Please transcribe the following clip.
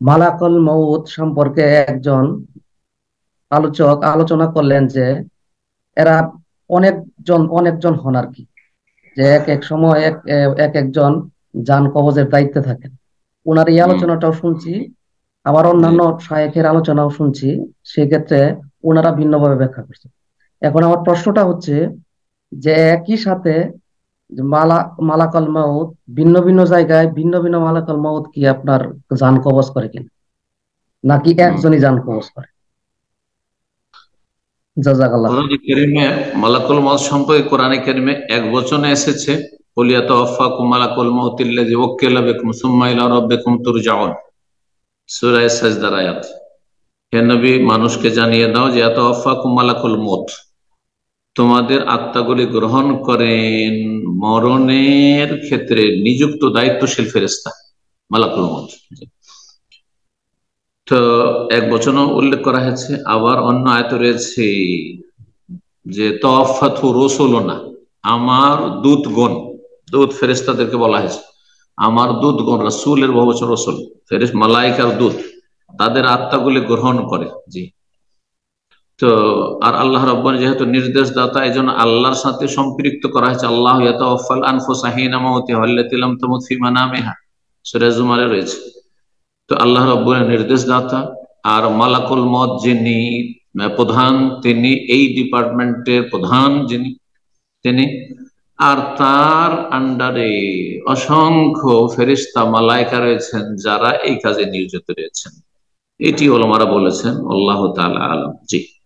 মালাকুল মউত সম্পর্কে একজন আলোচক আলোচনা করলেন যে এরা অনেকজন হন আর কি, যে এক এক সময় এক একজন যান কবজের দায়িত্বে থাকেন। ওনার এই হুম। আলোচনাটাও শুনছি, আবার জি। অন্যান্য শায়েখের আলোচনাও শুনছি। সেক্ষেত্রে ওনারা ভিন্নভাবে ব্যাখ্যা করছেন। এখন আমার প্রশ্নটা হচ্ছে যে একই সাথে যে মালাকাল মাউত ভিন্ন ভিন্ন জায়গায় ভিন্ন ভিন্ন মালাকাল মাউত কি আপনার যান কবজ করে কিনা, নাকি হুম। একজনই যান কবজ করে? জাযাকাল্লাহ খাইর। কোরআনে কারিমে মালাকুল মউত সম্পর্কে কোরআনে কারিমে এক বচনে এসেছে, কুল ইয়াতাওয়াফাকুম মালাকুল মউতিল্লাযী ওয়াক্কালা বিকুম সুম্মা ইলা রাব্বিকুম তুরজাউন। সূরা সাজদার আয়াত। হে নবী, মানুষকে জানিয়ে দাও যে ইয়াতাওয়াফাকুম মালাকুল মউত, তোমাদের আত্মাগুলি গ্রহণ করেন মরণের ক্ষেত্রে নিযুক্ত দায়িত্বশীল ফেরেশতা মালাকুল মউত। তো এক বচনও উল্লেখ করা হয়েছে, আবার অন্য আয়াত রয়েছে যে তাওয়াফাতহু রুসুলুনা, আমার দূতগণ, দূত ফেরেশতাদেরকে বলা হয়েছে আমার দূতগণ, রাসূলের বহুবচন রসুল, মালাইকার দূত, তাদের আত্মাগুলি গ্রহণ করে। জি। তো আর আল্লাহ রাব্বানি যেহেতু নির্দেশদাতা, এই জন্য আল্লাহর সাথে সম্পৃক্ত করা হয়েছে। আল্লাহ ইয়াতাওয়াফাল আনফুসা হিনা মাউতিহা আল্লাতী লাম তামুত ফি মানামিহা, সূরা জুমারে রয়েছে। তো আল্লাহ রাব্বুল নির্দেশদাতা, আর মালাকুল মউত যিনি প্রধান, তিনি এই ডিপার্টমেন্টের প্রধান, যিনি তিনি, আর তার আন্ডারে অসংখ্য ফেরেশতা মালায়েকা রয়েছেন যারা এই কাজে নিয়োজিত রয়েছেন। এটি ওলামারা বলেছেন। আল্লাহ তাআলা আলাম। জি।